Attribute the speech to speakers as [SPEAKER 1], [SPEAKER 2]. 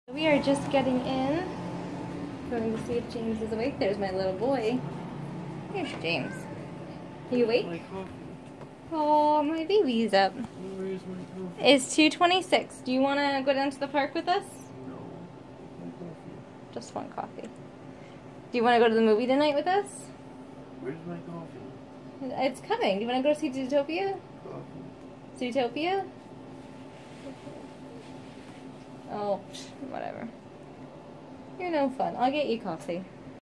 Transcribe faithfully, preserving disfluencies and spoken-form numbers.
[SPEAKER 1] We are just getting in. Going to see if James is awake. There's my little boy. Here's James. Are you awake?
[SPEAKER 2] My coffee.
[SPEAKER 1] Oh, my baby's up.
[SPEAKER 2] Where's my coffee?
[SPEAKER 1] It's two twenty-six. Do you want to go down to the park with us?
[SPEAKER 2] No. My coffee.
[SPEAKER 1] Just one coffee. Do you want to go to the movie tonight with us?
[SPEAKER 2] Where's my coffee?
[SPEAKER 1] It's coming. Do you want to go see Zootopia?
[SPEAKER 2] Coffee.
[SPEAKER 1] Zootopia? Oh, whatever. You're no fun. I'll get you coffee.